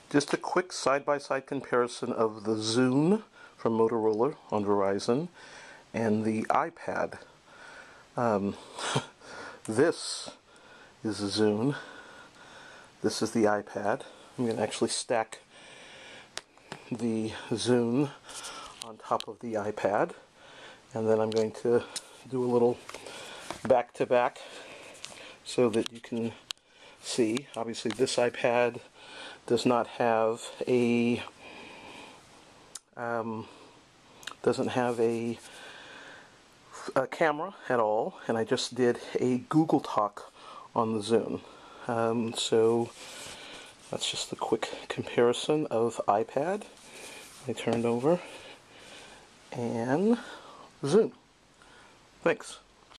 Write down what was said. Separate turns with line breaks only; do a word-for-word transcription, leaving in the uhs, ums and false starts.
Just a quick side-by-side comparison of the Xoom from Motorola on Verizon and the iPad. Um, this is the Xoom. This is the iPad. I'm going to actually stack the Xoom on top of the iPad, and then I'm going to do a little back-to-back so that you can see. Obviously this iPad does not have a um, doesn't have a, a camera at all, and I just did a Google Talk on the Xoom. Um, so that's just a quick comparison of iPad. I turned over and Xoom. Thanks.